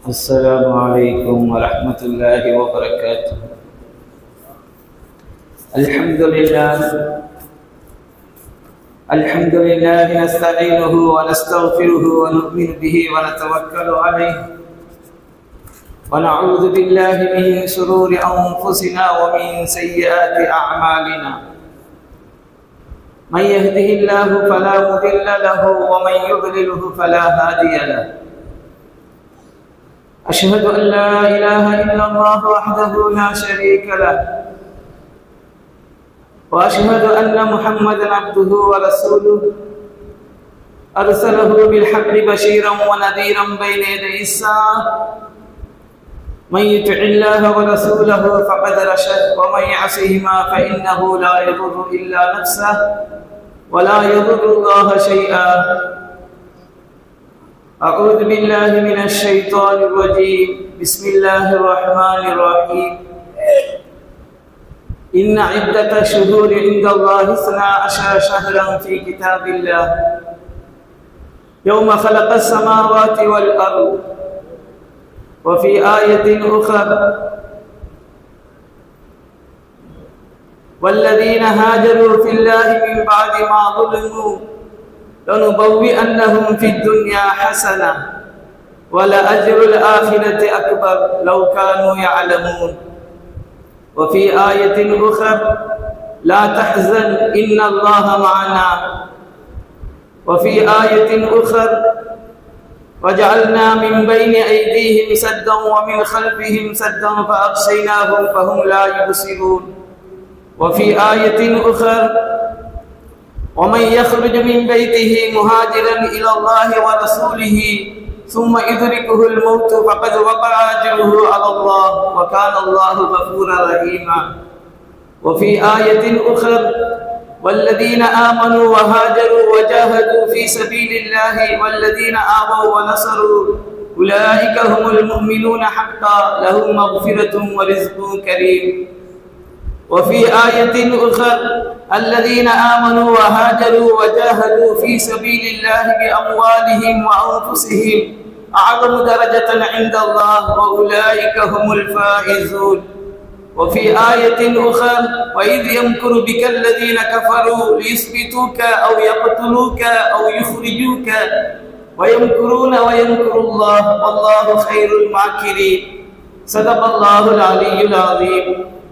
السلام عليكم ورحمة الله وبركاته. الحمد لله نستعينه ونستغفره ونؤمن به ونتوكل عليه ونعوذ بالله من شرور أنفسنا ومن سيئات أعمالنا. من يهده الله فلا مضل له ومن يضلله فلا هادي له. أشهد أن لا إله إلا الله وحده لا شريك له، وأشهد أن محمدا عبده ورسوله أرسله بالحق بشيرا ونذيرا بين يدي الساعة. من يطع الله ورسوله فقد رشد، ومن يعصهما فإنه لا يضر إلا نفسه ولا يضر الله شيئا. أعوذ بالله من الشيطان الرجيم. بسم الله الرحمن الرحيم. إن عدة الشهور عند الله 12 شهرا في كتاب الله يوم خلق السماوات والأرض. وفي آية أخرى والذين هاجروا في الله من بعد ما ظلموا لنبوئنهم في الدنيا حسنة ولأجر الآخرة أكبر لو كانوا يعلمون. وفي آية أخرى لا تحزن إن الله معنا. وفي آية أخرى وجعلنا من بين أيديهم سدا ومن خلفهم سدا فأغشيناهم فهم لا يبصرون. وفي آية أخرى ومن يخرج من بيته مهاجرا إلى الله ورسوله ثم يدركه الموت فقد وقع أجره على الله وكان الله غفورا رحيما. وفي آية أخرى والذين آمنوا وهاجروا وجاهدوا في سبيل الله والذين آووا ونصروا أولئك هم المؤمنون حقا لهم مغفرة ورزق كريم. وفي آية أخرى الذين آمنوا وهاجروا وجاهدوا في سبيل الله بأموالهم وأنفسهم أعظم درجة عند الله وأولئك هم الفائزون. وفي آية أخرى وإذ يمكر بك الذين كفروا ليثبتوك أو يقتلوك أو يخرجوك ويمكرون ويمكر الله والله خير الماكرين. صدق الله العلي العظيم.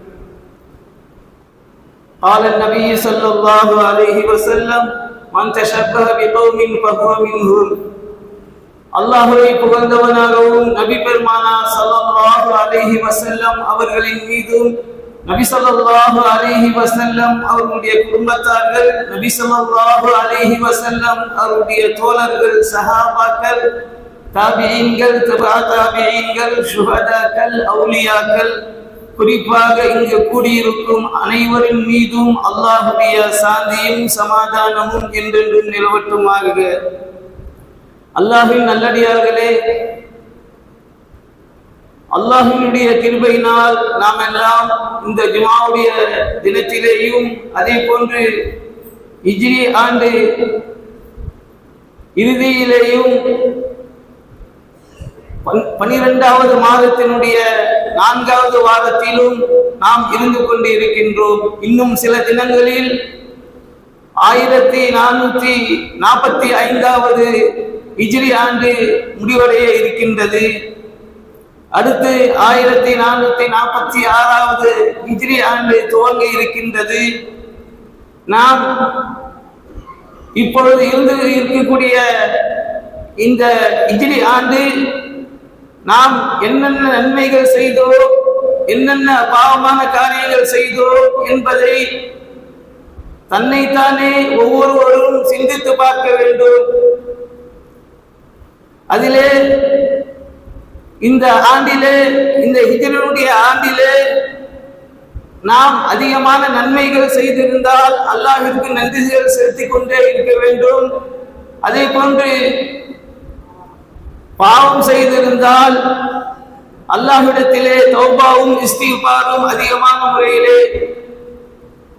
قال النبي صلى الله عليه وسلم من تشبه بقوم فهو منهم. அல்லாஹ்வை புகழ்ந்தவனாகவும் நபி பெருமானார் ஸல்லல்லாஹு அலைஹி வஸல்லம் அவர்களின் மீதும் நபி ஸல்லல்லாஹு அலைஹி வஸல்லம் அவருடைய குடும்பத்தார்கள் நபி ஸல்லல்லாஹு அலைஹி வஸல்லம் அவருடைய தோழர்கள் சஹாபாக்கள் தாபிஈன்கள் தபா தாபிஈன்கள் ஷுஹதாக்கள் அவுலியாக்கள் குறிப்பாக இங்கு கூடியிருக்கும் அனைவரின் மீதும் அல்லாஹ்வுடைய சாந்தியும் சமாதானமும் என்றென்றும் நிலவட்டுமாக. அல்லாஹ்வின் நல்லடியார்களே, அல்லாஹ்வினுடைய கிருபையினால் நாம் எல்லாம் இந்த ஜுமாவுடைய தினத்திலேயும் அதே போன்று ஹிஜ்ரி ஆண்டு இறுதியிலேயும் 12வது மாதத்தினுடைய 4வது வாரத்திலும் நாம் இருந்து கொண்டு இருக்கின்றோம். இன்னும் சில தினங்களில் 1445வது ஹிஜ்ரி ஆண்டு முடிவடைய இருக்கின்றது. அடுத்து 1446வது ஹிஜ்ரி ஆண்டு துவங்க இருக்கின்றது. நாம் இப்பொழுது இருந்து இருக்கக்கூடிய இந்த ஹிஜ்ரி ஆண்டு நாம் என்னென்ன நன்மைகள் செய்தோம், என்னென்ன பாவமான காரியங்கள் செய்தோம் என்பதை தன்னைத்தானே ஒவ்வொருவரும் சிந்தித்து பார்க்க வேண்டும். அதிலே இந்த ஆண்டிலே, இந்த ஹிஜ்ரியுடைய ஆண்டிலே நாம் அதிகமான நன்மைகள் செய்திருந்தால் அல்லாஹ்விற்கு நன்றிகள் செலுத்திக் கொண்டே இருக்க வேண்டும். அதே போன்று பாவம் செய்திருந்தால் அல்லாஹ்விடத்திலே தௌபாவும் இஸ்திக்பாரும் அதிகமான முறையிலே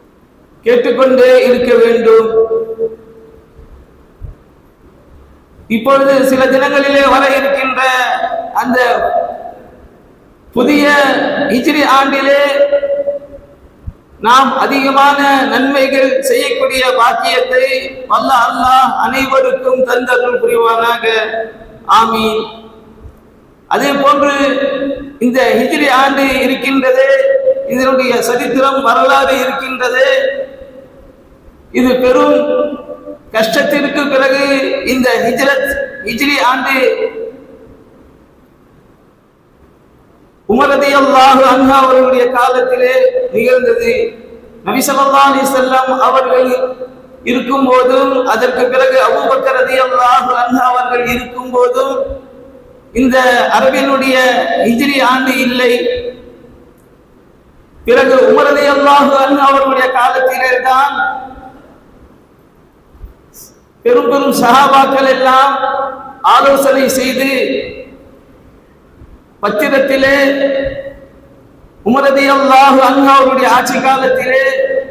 கேட்டுக்கொண்டே இருக்க வேண்டும். இப்பொழுது சில தினங்களிலே வர இருக்கின்ற அந்த புதிய ஹிஜ்ரி ஆண்டிலே நாம் அதிகமான நன்மைகள் செய்யக்கூடிய பாக்கியத்தை வல்ல அல்லாஹ் அனைவருக்கும் தந்தருள் புரிவானாக. ஆமீன். அதே போன்று இந்த ஹிஜ்ரி ஆண்டு இருக்கின்றது, இதனுடைய சரித்திரம் வரலாறு இருக்கின்றது. இது பெரும் கஷ்டத்திற்கு பிறகு இந்த ஹிஜ்ரி ஆண்டு உமர் ரலியல்லாஹு அன்ஹு அவர்களுடைய காலத்திலே நிகழ்ந்தது. நபி ஸல்லல்லாஹு அலைஹி வஸல்லம் அவர்கள் இருக்கும் போதும், அதற்கு பிறகு அபூபக்கர் ரலியல்லாஹு அன்ஹு அவர்கள் இருக்கும் போதும் இந்த அரபினுடைய ஹிஜ்ரி ஆண்டு இல்லை. பிறகு உமர் ரலியல்லாஹு அன்ஹு அவர்களுடைய காலத்திலே தான் பெரும் பெரும் சஹாபாக்கள் எல்லாம் ஆலோசனை செய்து பத்திரத்திலே உமர் ரலியல்லாஹு அன்ஹு அவருடைய ஆட்சி காலத்திலே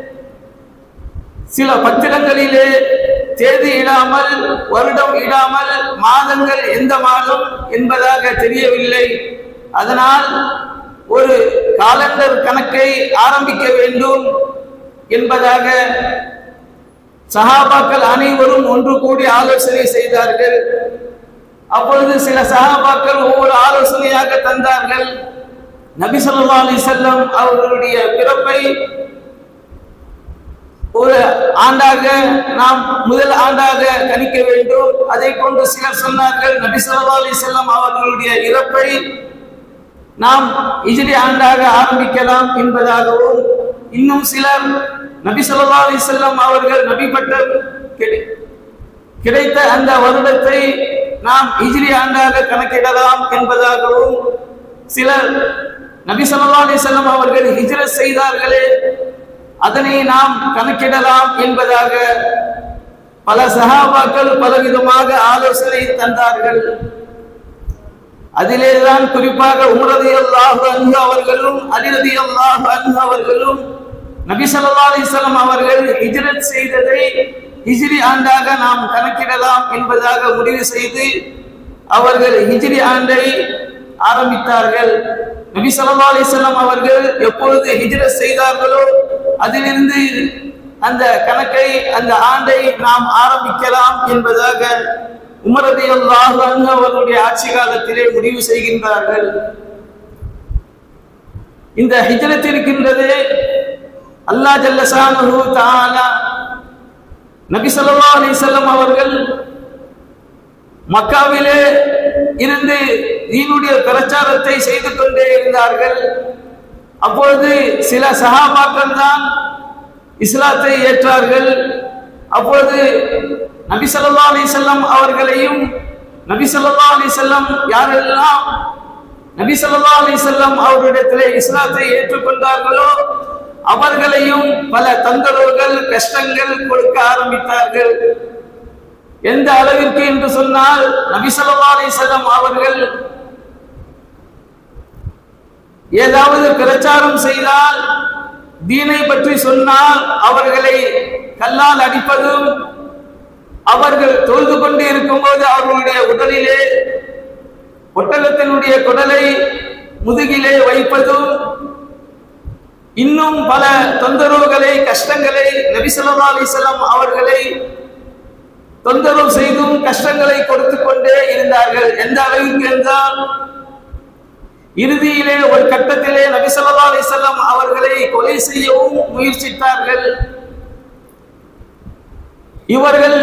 சில பத்திரங்களிலே தேதி இடாமல், வருடம் இடாமல், மாதங்கள் எந்த மாதம் என்பதாக தெரியவில்லை. அதனால் ஒரு காலண்டர் கணக்கை ஆரம்பிக்க வேண்டும் என்பதாக சஹாபாக்கள் அனைவரும் ஒன்று கூடி ஆலோசனை செய்தார்கள். அப்பொழுது சில சஹாபாக்கள் ஒவ்வொரு ஆலோசனையாக தந்தார்கள். நபி ஸல்லல்லாஹு அலைஹி வஸல்லம் அவர்களுடைய பிறப்பை ஒரு ஆண்டாக நாம் முதல் ஆண்டாக கணிக்க வேண்டும். அதை கொண்டு சிலர் சொன்னார்கள் நபி ஸல்லல்லாஹு அலைஹி வஸல்லம் அவர்களுடைய இறப்பை நாம் ஹிஜ்ரி ஆண்டாக ஆரம்பிக்கலாம் என்பதாகவும், இன்னும் சிலர் நபி ஸல்லல்லாஹு அலைஹி வஸல்லம் அவர்கள் நபி பட்டம் கிடைத்த அந்த வருடத்தை நாம் ஹிஜ்ரி ஆண்டாக கணக்கிடலாம் என்பதாகவும், சிலர் நபி ஸல்லல்லாஹு அலைஹி வஸல்லம் அவர்கள் ஹிஜ்ரத் செய்தார்களே அதனை நாம் கணக்கிடலாம் என்பதாக பல சஹாபாக்கள் பலவிதமாக ஆலோசனை தந்தார்கள். அதிலேதான் குறிப்பாக உமர் ரலியல்லாஹு அன்ஹு அவர்களும் அலி ரலியல்லாஹு அன்ஹு அவர்களும் நபி ஸல்லல்லாஹு அலைஹி வஸல்லம் அவர்கள் ஹிஜ்ரத் செய்ததை ஹிஜ்ரி ஆண்டாக நாம் கணக்கிடலாம் என்பதாக முடிவு செய்து அவர்கள் ஹிஜ்ரி ஆண்டை ஆரம்பித்தார்கள். நபி ஸல்லல்லாஹு அலைஹி வஸல்லம் அவர்கள் எப்பொழுது ஹிஜ்ரத் செய்தார்களோ அதிலிருந்து அந்த கணக்கை, அந்த ஆண்டை நாம் ஆரம்பிக்கலாம் என்பதாக உமர் ரலியல்லாஹு அன்ஹு அவர்களுடைய ஆட்சி காலத்திலே முடிவு செய்கின்றார்கள். இந்த ஹிஜ்ரத் இருக்கின்றது, அல்லாஹ் ஜல்ல ஷானஹு தஆலா நபி ஸல்லல்லாஹு அலைஹி வஸல்லம் அவர்கள் மக்காவிலே இருந்து தீனுடைய பிரச்சாரத்தை செய்து கொண்டே இருந்தார்கள். அப்பொழுது சில சஹாபாக்கள் தான் இஸ்லாத்தை ஏற்றார்கள். அப்பொழுது நபி ஸல்லல்லாஹு அலைஹி வஸல்லம் அவர்களையும், நபி ஸல்லல்லாஹு அலைஹி வஸல்லம் யாரெல்லாம் நபி ஸல்லல்லாஹு அலைஹி வஸல்லம் அவர்களிடத்திலே இஸ்லாத்தை ஏற்றுக்கொண்டார்களோ அவர்களையும் பல தொந்தரவுகள், கஷ்டங்கள் கொடுக்க ஆரம்பித்தார்கள். எந்த அளவிற்கு என்று சொன்னால், நபி ஸல்லல்லாஹு அலைஹி வஸல்லம் அவர்கள் ஏதாவது பிரச்சாரம் செய்தால், தீனை பற்றி சொன்னால் அவர்களை கல்லால் அடிப்பதும், அவர்கள் தொழுது கொண்டு இருக்கும் போது அவர்களுடைய உடலிலே ஒட்டகத்தினுடைய குடலை முதுகிலே வைப்பதும், இன்னும் பல தொந்தரவுகளை, கஷ்டங்களை நபி ஸல்லல்லாஹு அலைஹி வஸல்லம் அவர்களை தொந்தரவு செய்தும் கஷ்டங்களை கொடுத்து கொண்டே இருந்தார்கள். எந்த அளவுக்கு என்றால், இறுதியிலே ஒரு கட்டத்திலே நபி ஸல்லல்லாஹு அலைஹி வஸல்லம் அவர்களை கொலை செய்யவும் முயற்சித்தார்கள். இவர்கள்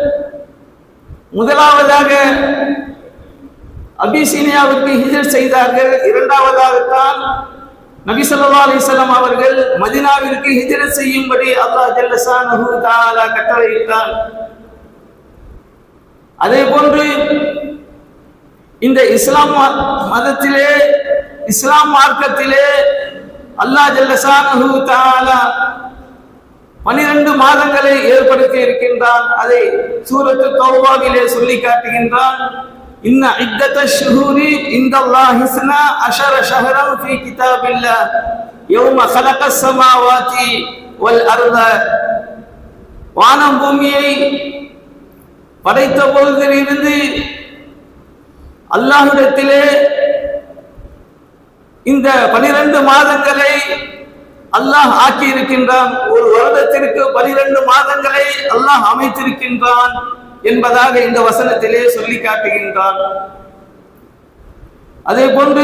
முதலாவதாக அபிசீனியாவுக்கு ஹிஜ்ரத் செய்தார்கள். இரண்டாவதாகத்தான் நபி ஸல்லல்லாஹு அலைஹி வஸல்லம் அவர்கள் மதீனாவிற்கு ஹிஜ்ரத் செய்யும்படி அல்லாஹ் ஜல்ல ஷானஹு தஆலா கட்டளையிட்டார். அதே போன்று இந்த இஸ்லாம் மதத்திலே, இஸ்லாம் மார்க்கத்திலே அல்லாஹ் ஜல்ல ஷானஹு தஆலா 12 மாதங்களை ஏற்படுத்தி இருக்கின்றான். அதை சூரத்து தௌபாவிலே சொல்லி காட்டுகின்றான். இன்ன இத்தத்தஷ் ஷுஹூரி இன்தல்லாஹி 12 ஷஹரன் ஃபீ கிதாபில்லாஹ் யௌம ഖலகஸ் ஸமாவாதி வல் அர்த. வானம் பூமியை படைத்த பொழுதிலிருந்து அல்லாஹ்விடத்திலே இந்த 12 மாதங்களை அல்லாஹ் ஆக்கி இருக்கின்றான். ஒரு வருடத்திற்கு 12 மாதங்களை அல்லாஹ் அமைத்திருக்கின்றான் என்பதாக இந்த வசனத்திலே சொல்லி காட்டுகின்றான். அதே போன்று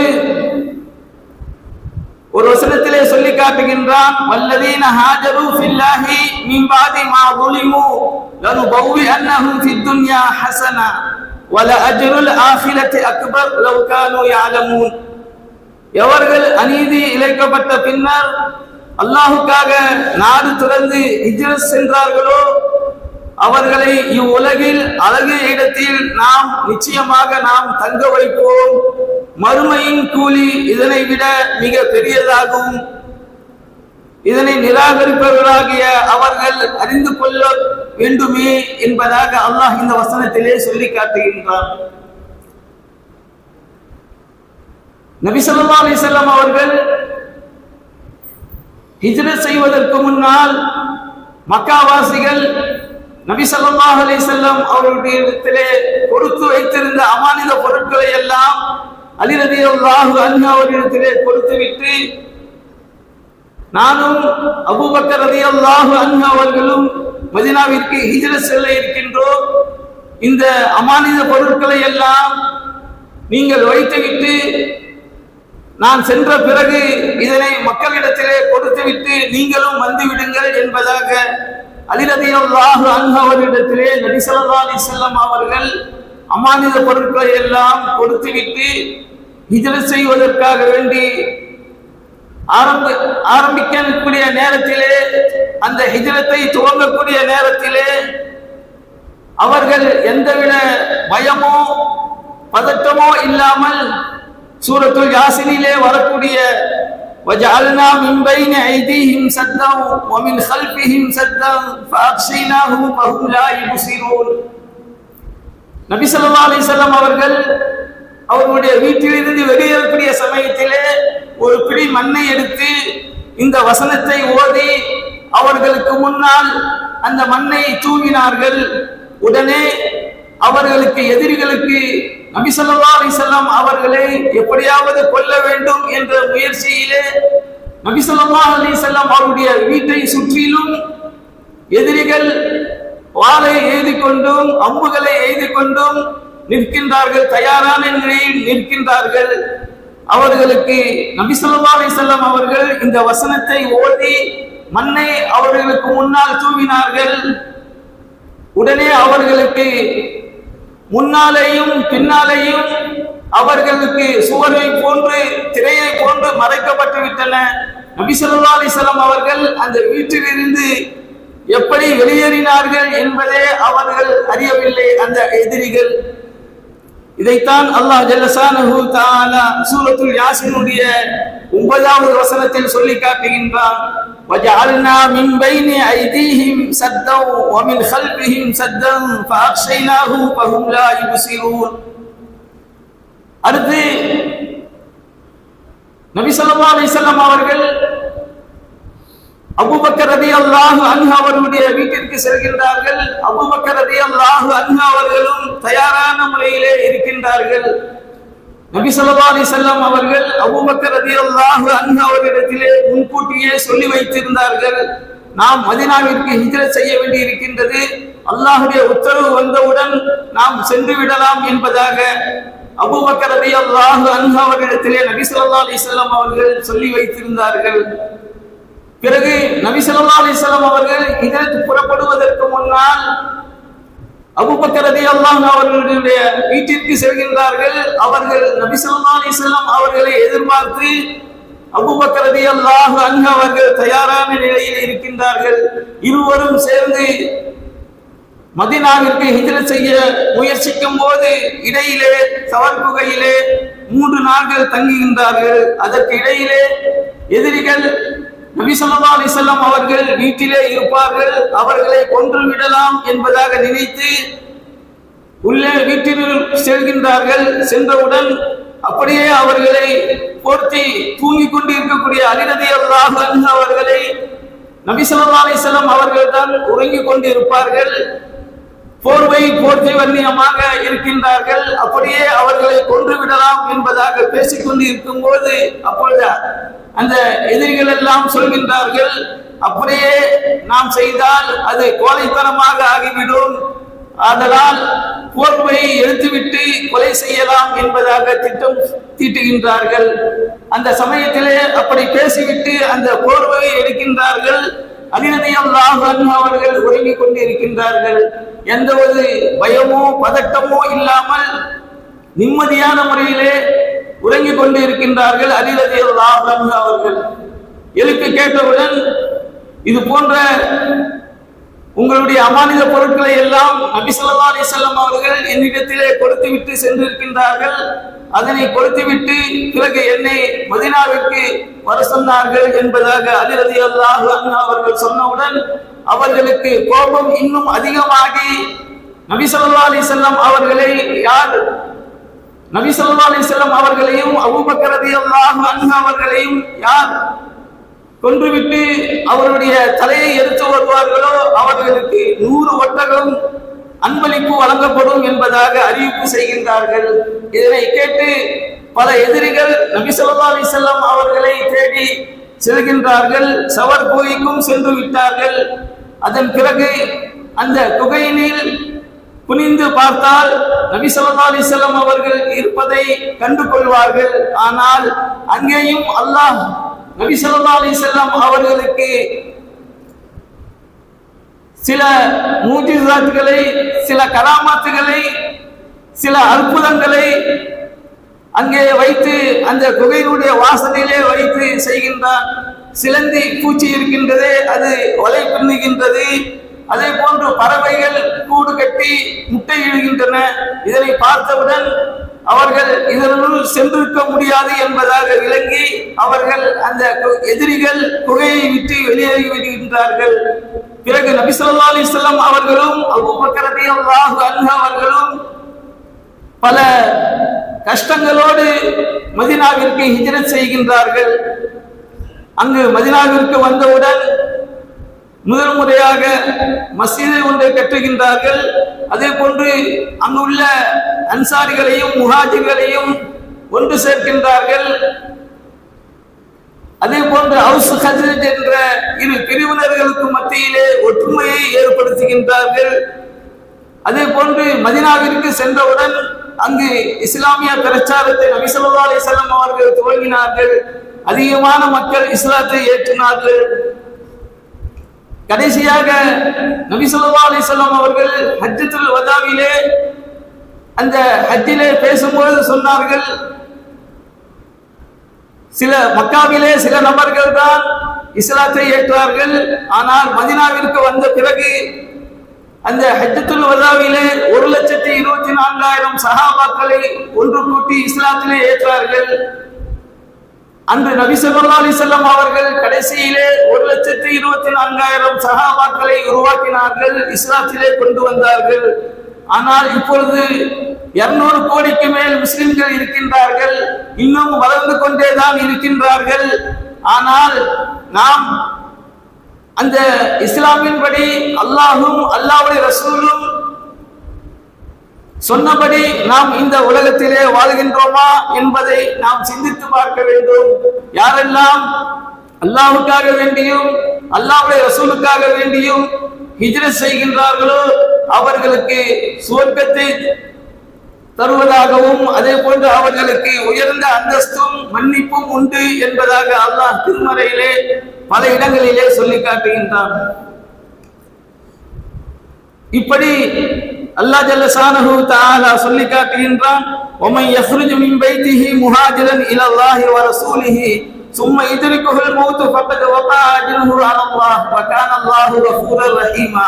ஒரு வசனத்திலே சொல்லி காட்டுகின்றான், வல்லதீன ஹாஜரு ஃபில்லாஹி மின் பாதி மா ظلموا لنبوئنهم في الدنيا حسنة ولأجر الآخرة أكبر لو كانوا يعلمون. எவர்கள் அநீதி இழைக்கப்பட்ட பின்னர் அல்லாஹ்வுக்காக நாடு துறந்து ஹிஜ்ரத் சென்றார்களோ அவர்களை இவ்வுலகில் அழகிய இடத்தில் நாம் நிச்சயமாக தங்க வைப்போம். மறுமையின் கூலி இதனை விட மிக பெரியதாகவும் இதனை நிராகரிப்பவர்களாகிய அவர்கள் அறிந்து கொள்ள வேண்டுமே என்பதாக அல்லாஹ் இந்த வசனத்திலே சொல்லி காட்டுகின்றார். நபி ஸல்லல்லாஹு அலைஹி வஸல்லம் அவர்கள் ஹிஜ்ரத் செய்வதற்கு முன்னால் மக்காவாசிகள் நபி ஸல்லல்லாஹு அலைஹி வஸல்லம் அவர்களுடைய இடத்திலே கொடுத்து வைத்திருந்த அமானித பொருட்களை எல்லாம் அலி ரலியல்லாஹு அன்ஹு அவர்களிடத்திலே கொடுத்துவிட்டு நானும் அபூபக்கர் ரலியல்லாஹு அன்ஹு அவர்களும் மதீனாவிற்கு ஹிஜ்ரத் செல்ல இருக்கின்றோம். இந்த அமானித பொருட்களை எல்லாம் நீங்கள் வைத்துவிட்டு நான் சென்ற பிறகு இதனை மக்களிடத்திலே கொடுத்துவிட்டு நீங்களும் வந்துவிடுங்கள் என்பதாக அலி ரலியல்லாஹு அன்ஹு அவர்களிடத்திலே நபி ஸல்லல்லாஹு அலைஹி வஸல்லம் அவர்கள் அமானித பொருட்களை எல்லாம் கொடுத்துவிட்டு ஹிஜ்ரத் செய்வதற்காக வேண்டி ஆரம்பிக்கக்கூடிய நேரத்திலே, அந்த ஹிஜ்ரத்தை துவங்கக்கூடிய நேரத்திலே அவர்கள் எந்தவித பயமோ பதட்டமோ இல்லாமல் சூரத்துல் யாசினிலே வரக்கூடிய وَجَعَلْنَا مِنْ بَيْنِ أَيْدِيهِمْ سَدًّا وَمِنْ خَلْفِهِمْ سَدًّا فَأَغْشَيْنَاهُمْ فَهُمْ لَا يُبْصِرُونَ. நபி ஸல்லல்லாஹு அலைஹி வஸல்லம் அவர்கள் அவர்களுடைய வீட்டிலிருந்து வெளியேறக்கூடிய சமயத்திலே ஒரு பிடி மண்ணை எடுத்து இந்த வசனத்தை ஓதி அவர்களுக்கு முன்னால் அந்த மண்ணை தூவினார்கள். உடனே அவர்களுக்கு எதிரிகளுக்கு நபி ஸல்லல்லாஹு அலைஹி வஸல்லம் அவர்களை எப்படியாவது கொல்ல வேண்டும் என்ற முயற்சியிலே நபி ஸல்லல்லாஹு அலைஹி வஸல்லம் அவருடைய வீட்டை சுற்றிலும் எதிரிகள் வாளை எய்து கொண்டும் அம்புகளை எய்து கொண்டும் நிற்கின்றார்கள், தயாரான நிலையில் நிற்கின்றார்கள். அவர்களுக்கு நபி ஸல்லல்லாஹு அலைஹி வஸல்லம் அவர்கள் இந்த வசனத்தை ஓதி மண்ணை அவர்களுக்கு முன்னால் தூவினார்கள். உடனே அவர்களுக்கு முன்னாலேயும் பின்னாலேயும் அவர்களுக்கு சுவரை போன்று திரையை போன்று மறைக்கப்பட்டு விட்டன. நபி ஸல்லல்லாஹு அலைஹி வஸல்லம் அவர்கள் அந்த வீட்டிலிருந்து எப்படி வெளியேறினார்கள் என்பதே அவர்கள் அறியவில்லை, அந்த எதிரிகள். இதைத்தான் அல்லாஹ் ஜல்ல ஷானஹு தஆலா சூரத்துல் யாசினுடைய 9வது வசனத்தில் சொல்லி காட்டுகின்றான், وَجَعَلْنَا مِنْ بَيْنِ أَيْدِيهِمْ سَدًّا وَمِنْ خَلْفِهِمْ سَدًّا فَأَغْشَيْنَاهُمْ فَهُمْ لَا يُبْصِرُونَ. அடுத்து நபி ஸல்லல்லாஹு அலைஹி வஸல்லம் அவர்கள் அபூபக்கர் ரலியல்லாஹு அன்ஹு அவர்களுடைய வீட்டிற்கு செல்கின்றார்கள். அபூபக்கர் ரலியல்லாஹு அன்ஹு அவர்களும் தயாரான முறையிலே இருக்கின்றார்கள். நபி ஸல்லல்லாஹு அலைஹி வஸல்லம் அவர்கள் அபூபக்கர் ரலியல்லாஹு அன்ஹு அவர்களிடத்திலே முன்கூட்டியே சொல்லி வைத்திருந்தார்கள், நாம் மதீனாவிற்கு ஹிஜ்ரத் செய்ய வேண்டி இருக்கின்றது, அல்லாஹ்வுடைய உத்தரவு வந்தவுடன் நாம் சென்று விடலாம் என்பதாக அபூபக்கர் ரலியல்லாஹு அன்ஹு அவர்களிடத்திலே நபி ஸல்லல்லாஹு அலைஹி வஸல்லம் அவர்கள் சொல்லி வைத்திருந்தார்கள். பிறகு நபி ஸல்லல்லாஹு அலைஹி வஸல்லம் அவர்கள் ஹிஜ்ரத் புறப்படுவதற்கு முன்னால் அபூபக்கர் ரலியல்லாஹு அன்ஹு அவர்களுடைய வீட்டிற்கு செல்கின்றார்கள். அவர்கள் நபி ஸல்லல்லாஹு அலைஹி வஸல்லம் அவர்களை எதிர்பார்த்து அபூபக்கர் ரலியல்லாஹு அன்ஹு அவர்கள் தயாரான நிலையில் இருக்கின்றார்கள். இருவரும் சேர்ந்து மதீனாவிற்கு ஹிஜ்ரத் செய்ய முயற்சிக்கும் போது இடையிலே சவர் குகையிலே 3 நாட்கள் தங்குகின்றார்கள். அதற்கு இடையிலே எதிரிகள் நபி ஸல்லல்லாஹு அலைஹி வஸல்லம் அவர்கள் வீட்டிலே இருப்பார்கள், அவர்களை கொன்று விடலாம் என்பதாக நினைத்து உள்ளே வீட்டில் செல்கின்றார்கள். சென்றவுடன் அப்படியே அவர்களை போர்த்தி தூங்கிக் கொண்டு இருக்கக்கூடிய அலி ரலியல்லாஹு அன்ஹு அவர்களை நபி ஸல்லல்லாஹு அலைஹி வஸல்லம் அவர்கள் தான் உறங்கிக் கொண்டு இருப்பார்கள். போர்வை போர்த்தி வன்னியமாக இருக்கின்றார்கள். அப்படியே அவர்களை கொன்று விடலாம் என்பதாக பேசிக்கொண்டு இருக்கும் போது அப்பொழுது அந்த எதிரிகள் எல்லாம் சொல்கின்றார்கள், அப்படியே நாம் செய்தால் அது கோழைத்தனமாக ஆகிவிடும், ஆதலால் போர்வையை எடுத்துவிட்டு கொலை செய்யலாம் என்பதாக திட்டம் தீட்டுகின்றார்கள். அந்த சமயத்திலே அப்படி பேசிவிட்டு அந்த போர்வையை எடுக்கின்றார்கள். அலி ரலியல்லாஹு அன்ஹு அவர்கள் உறங்கிக் கொண்டு இருக்கின்றார்கள். எந்த ஒரு பயமோ பதட்டமோ இல்லாமல் நிம்மதியான முறையிலே உறங்கிக் கொண்டு இருக்கின்றார்கள் அலி ரலியல்லாஹு அன்ஹு அவர்கள். எழுப்பி கேட்டவுடன், இது போன்ற உங்களுடைய அமானித பொருட்களை எல்லாம் நபி ஸல்லல்லாஹு அலைஹி வஸல்லம் அவர்கள் என்னிடத்திலே கொடுத்து விட்டு சென்றிருக்கின்றார்கள், அதனை கொடுத்துவிட்டு பிறகு என்னை மதீனாவிற்கு வர சொன்னார்கள் என்பதாக அலி ரலியல்லாஹு அன்ஹு அவர்கள் சொன்னவுடன் அவர்களுக்கு கோபம் இன்னும் அதிகமாகி நபி ஸல்லல்லாஹு அலைஹி வஸல்லம் அவர்களை நபி ஸல்லல்லாஹு அலைஹி வஸல்லம் அவர்களையும் அபூபக்கர் ரலியல்லாஹு அன்ஹு அவர்களையும் யார் கொன்றுவிட்டு அவருடைய தலையை எடுத்து வருவார்களோ அவர்களுக்கு 100 ஒட்டகம் அன்பளிப்பு வழங்கப்படும் என்பதாக அறிவிப்பு செய்கின்றார்கள். இதனை கேட்டு பல எதிரிகள் நபி ஸல்லல்லாஹு அலைஹி வஸல்லம் அவர்களை தேடி செல்கின்றார்கள். சவர் குகைக்கும் சென்று விட்டார்கள். அதன் பிறகு அந்த குகையினில் குனிந்து பார்த்தால் நபி ஸல்லல்லாஹு அலைஹி வஸல்லம் அவர்கள் இருப்பதை கண்டு கொள்வார்கள். ஆனால் அங்கேயும் அல்லாஹ் நபி ஸல்லல்லாஹு அலைஹி வஸல்லம் அவர்களுக்கு சில மூஜிசாத்துகளை, சில கராமாத்துகளை, சில அற்புதங்களை அங்கே வைத்து அந்த குகையினுடைய வாசலிலே வைத்து செய்கின்றான். சிலந்தி பூச்சி இருக்கின்றது, அது வலை பின்னுகின்றது. அதே போன்று பறவைகள் கூடு கட்டி முட்டை இடுகின்றன. இதனை பார்த்தவுடன் அவர்கள் இதனுள் சென்றிருக்க முடியாது என்பதாக விளங்கி அவர்கள் அந்த எதிரிகள் குகையை விட்டு வெளியேறி விடுகின்றார்கள். பிறகு நபி ஸல்லல்லாஹு அலைஹி வஸல்லம் அவர்களும் அபூபக்கர் ரலியல்லாஹு அன்ஹு அவர்களும் பல கஷ்டங்களோடு மதீனாவிற்கு ஹிஜ்ரத் செய்கின்றார்கள். அங்கு மதீனாவிற்கு வந்தவுடன் முதல் முறையாக மஸ்ஜிதை ஒன்றை கட்டுகின்றார்கள். அதே போன்று அங்குள்ள அன்சாரிகளையும் முஹாஜிர்களையும் ஒன்று சேர்க்கின்றார்கள். அதே போன்று அவுஸ் ஹஜ்ரஜ் என்ற இரு பிரிவினர்களுக்கு மத்தியிலே ஒற்றுமையை ஏற்படுத்துகின்றார்கள். அதே போன்று மதீனாவிற்கு சென்றவுடன் அங்கு இஸ்லாமிய பிரச்சாரத்தை நபி ஸல்லல்லாஹு அலைஹி வஸல்லம் அவர்கள் துவங்கினார்கள். அதிகமான மக்கள் இஸ்லாத்தை ஏற்றினார்கள். கடைசியாக நபி ஸல்லல்லாஹு அலைஹி வஸல்லம் அவர்கள் ஹஜ்ஜத்துல் வதாவிலே அந்த ஹஜ்ஜிலே பேசும்போது சொன்னார்கள், சில மக்காவிலே சில நபர்கள் தான் இஸ்லாத்தை ஏற்றார்கள். ஆனால் மதீனாவிற்கு வந்த பிறகு அந்த ஹஜ்ஜத்துல் வதாவிலே 1,24,000 சஹாபாக்களை ஒன்று கூட்டி இஸ்லாத்திலே ஏற்றார்கள். அன்று நபி ஸல்லல்லாஹு அலைஹி வஸல்லம் அவர்கள் கடைசியிலே 1,24,000 சஹாபாக்களை உருவாக்கினார்கள், இஸ்லாத்திலே கொண்டு வந்தார்கள். ஆனால் இப்பொழுது 200 கோடிக்கு மேல் முஸ்லிம்கள் இருக்கின்றார்கள், இன்னும் வளர்ந்து கொண்டேதான் இருக்கின்றார்கள். ஆனால் நாம் அந்த இஸ்லாமின்படி அல்லாஹும் அல்லாஹ்வுடைய ரசூலும் சொன்னபடி நாம் இந்த உலகத்திலே வாழ்கின்றோமா என்பதை நாம் சிந்தித்து பார்க்க வேண்டும். யாரெல்லாம் அல்லாஹ்வுக்காக வேண்டியும் அல்லாஹ்வுடைய ரசூலுக்காக வேண்டியும் ஹிஜ்ரத் செய்கின்றார்களோ அவர்களுக்கு சுவர்க்கத்தை தருவதாகவும் அதே போன்று அவர்களுக்கு உயர்ந்த அந்தஸ்தும் மன்னிப்பும் உண்டு என்பதாக அல்லாஹ் திருமறையிலே பல இடங்களிலே சொல்லி காட்டுகின்றான். இப்படி அல்லாஹ் ஜல்ல ஷானஹு தஆலா சொல்லி காட்டுகின்றான், وَمَنْ يَخْرُجْ مِنْ بَيْتِهِ مُهَاجِرًا إِلَى اللَّهِ وَرَسُولِهِ ثُمَّ يُدْرِكُهُ الْمَوْتُ فَقَدْ وَقَعَ أَجْرُهُ عَلَى اللَّهِ وَكَانَ اللَّهُ غَفُورًا رَحِيمًا.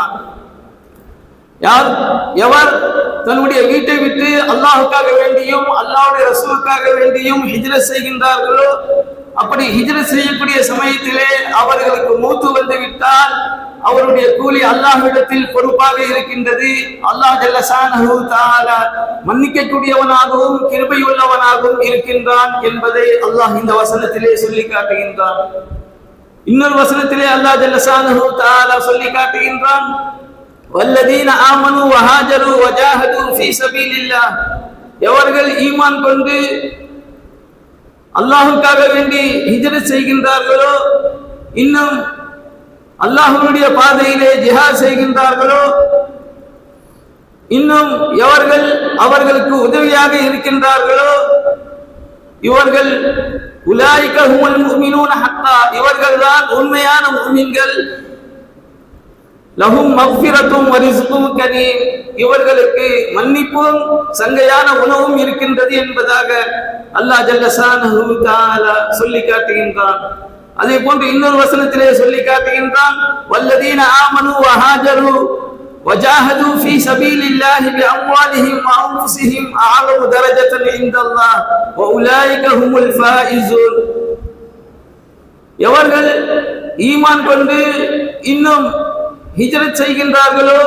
எவர் தன்னுடைய வீட்டை விட்டு அல்லாஹ்வுக்காக வேண்டியும் அல்லாஹ்வுடைய ரசூலுக்காக வேண்டியும் ஹிஜ்ரத் செய்கின்றார்களோ, அப்படி ஹிஜ்ரத் செய்யக்கூடிய சமயத்திலே அவர்களுக்கு மௌத் வந்து விட்டால் அவருடைய கூலி அல்லாஹ்விடத்தில் பொறுப்பாக இருக்கின்றது. அல்லாஹ் ஜல்ல ஷானஹு தஆலா மன்னிக்கக்கூடியவனாகவும் கிருபையுள்ளவனாகவும் இருக்கின்றான் என்பதை அல்லாஹ் இந்த வசனத்திலே சொல்லி காட்டுகின்றான். இன்னொரு வசனத்திலே அல்லாஹ் ஜல்ல ஷானஹு தஆலா சொல்லி காட்டுகின்றான், வல்லதீன ஆமனு வஹாஜரு வஜாஹது ஃபீ ஸபீலில்லாஹ், எவர்கள் ஈமான் கொண்டு அல்லாஹ்வுக்காக வேண்டி ஹிஜ்ரத் செய்கின்றார்களோ, இன்னும் அல்லாஹ்வுடைய பாதையிலே ஜிஹாத் செய்கின்றார்களோ, இன்னும் எவர்கள் அவர்களுக்கு உதவியாக இருக்கின்றார்களோ, இவர்கள் உலாயிக ஹுமுல் முஃமினூன ஹக்கா, இவர்கள்தான் உண்மையான முஃமின்கள். லஹும் மக்ஃபிரத்தும் வ ரிஸ்கும் கரீம், இவர்களுக்கு மன்னிப்பும் சங்கையான உணவும் இருக்கின்றது என்பதாக அல்லாஹ் ஜல்ல ஷானஹு தஆலா சொல்லி காட்டுகின்றான். அதே போன்று இன்னொரு வசனத்திலே சொல்லி காட்டுகின்றான், வல்லதீன ஆமனு வஹாஜரு வஜாஹது ஃபீ ஸபீலில்லாஹி பிஅம்வாலிஹிம் வ அன்ஃபுஸிஹிம் அஅலமு தரஜத்தன் இன்தல்லாஹ் வ உலாயிக ஹுமுல் ஃபாயிஸூன். எவர்கள் ஈமான் கொண்டு இன்னும் ஹிஜ்ரத் செய்கின்றார்களோ,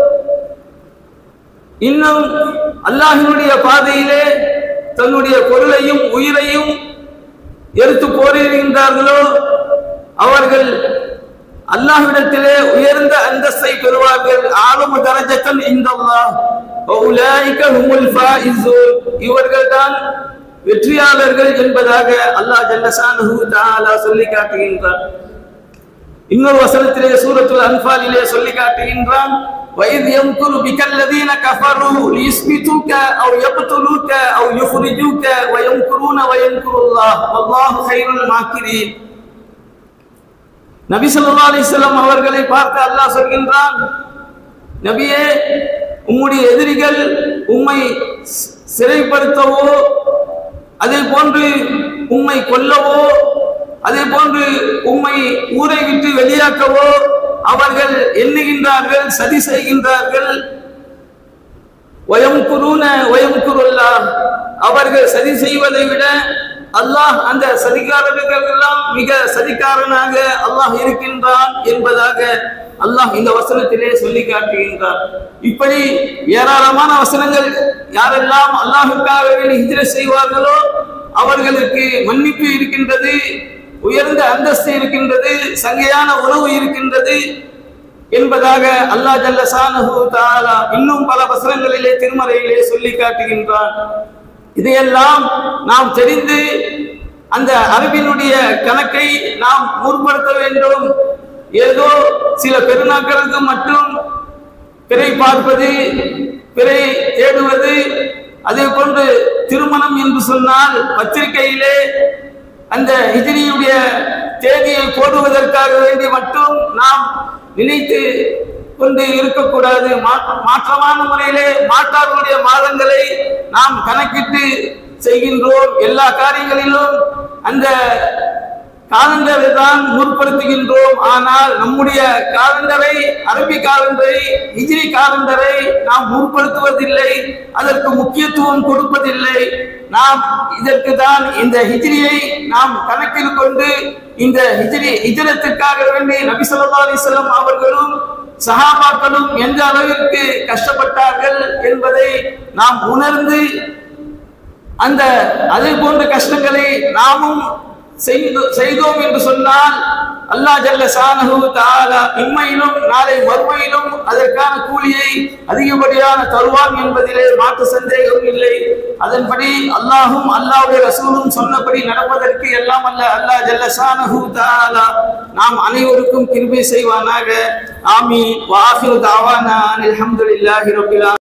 இன்னும் அல்லாஹ்வினுடைய பாதையிலே தன்னுடைய பொருளையும் உயிரையும் எடுத்து போரிடுகின்றார்களோ, அவர்கள் அல்லாஹ்விடத்திலே உயர்ந்த அந்தஸ்தை பெறுவார்கள். ஆலமு தரஜத்தன் இன்தல்லாஹ் வ உலாயிக ஹுமுல் ஃபாயிஸூன், இவர்கள்தான் வெற்றியாளர்கள் என்பதாக அல்லாஹ் ஜல்ல ஷானஹு தஆலா சொல்லி காட்டுகின்றான். இன்னொரு வசனத்திலே சூரத்துல் அன்ஃபாலிலே சொல்லி காட்டுகின்றான், வஇத் யம்குரு பிகல்லதீன கஃபரு லியுஸ்பிதுக அவ் யக்துலுக அவ் யுக்ரிஜுக வ யம்குருன வ யம்குருல்லாஹ் வல்லாஹு கைருல் மாக்கிரீன். நபி ஸல்லல்லாஹு அலைஹி வஸல்லம் அவர்களை பார்த்து அல்லாஹ் சொல்கின்றான், நபியே, உம்முடைய எதிரிகள் உம்மை சிறைப்படுத்தவோ, அதே போன்று உம்மை கொல்லவோ, அதே போன்று உம்மை ஊரை விட்டு வெளியாக்கவோ அவர்கள் எண்ணுகின்றார்கள், சதி செய்கின்றார்கள். வயம்குருன வயம்குருல்லாஹ், அவர்கள் சதி செய்வதை விட அல்லாஹ் அந்த சதிகாரர்களுக்கெல்லாம் மிக சதிகாரனாக அல்லாஹ் இருக்கின்றான் என்பதாக அல்லாஹ் இந்த வசனத்திலே சொல்லி காட்டுகின்றார். இப்படி ஏராளமான வசனங்கள், யாரெல்லாம் அல்லாஹ்வுக்காக வேண்டி ஹிஜ்ரத் செய்வார்களோ அவர்களுக்கு மன்னிப்பு இருக்கின்றது, உயர்ந்த அந்தஸ்து இருக்கின்றது, சங்கையான உணவு இருக்கின்றது என்பதாக அல்லாஹ் ஜல்ல ஷானஹு தஆலா இன்னும் பல வசனங்களிலே திருமறையிலே சொல்லி காட்டுகின்றான். இதையெல்லாம் நாம் தெரிந்து அந்த அறிவினுடைய கணக்கை நாம் முற்படுத்த வேண்டும். ஏதோ சில பெருநாட்களுக்கு மட்டும் பிறை பார்ப்பது, பிறை தேடுவது, அதே போன்று திருமணம் என்று சொன்னால் பத்திரிகையிலே அந்த ஹிஜ்ரியுடைய தேதியை போடுவதற்காக வேண்டி மட்டும் நாம் நினைத்து கொண்டு இருக்கக்கூடாது. மாற்றமான முறையிலே மாற்றார்களுடைய மாதங்களை நாம் கணக்கிட்டு செய்கின்றோம். எல்லா காரியங்களிலும் அந்த காலண்டரை தான் முற்படுத்துகின்றோம். ஆனால் நம்முடைய காலண்டரை, அரபி காலண்டரை, ஹிஜ்ரி காலண்டரை நாம் முற்படுத்துவதில்லை, அதற்கு முக்கியத்துவம் கொடுப்பதில்லை. நாம் இதற்கு தான் இந்த ஹிஜ்ரியை நாம் கணக்கில் கொண்டு இந்த ஹிஜ்ரத்திற்காக வேண்டி நபி ஸல்லல்லாஹு அலைஹி வஸல்லம் அவர்களும் சஹாபாக்களும் எந்த அளவிற்கு கஷ்டப்பட்டார்கள் என்பதை நாம் உணர்ந்து அந்த அதே போன்ற கஷ்டங்களை நாமும் செய்தோம் என்று சொன்னால் அல்லாஹ் ஜல்ல ஷானஹு தஆலா இம்மையிலும் நாளை மறுமையிலும் அதற்கான கூலியை அதிகப்படியான தருவான் என்பதிலே மாற்று சந்தேகம் இல்லை. அதன்படி அல்லாஹும் அல்லாஹ்வுடைய ரசூலும் சொன்னபடி நடப்பதற்கு எல்லாம் அல்ல அல்லாஹ் ஜல்ல ஷானஹு தஆலா நாம் அனைவருக்கும் கிருபை செய்வானாக. ஆமீன். வ ஆகிரு தஅவானா அல்ஹம்துலில்லாஹி ரப்பில் ஆலமீன்.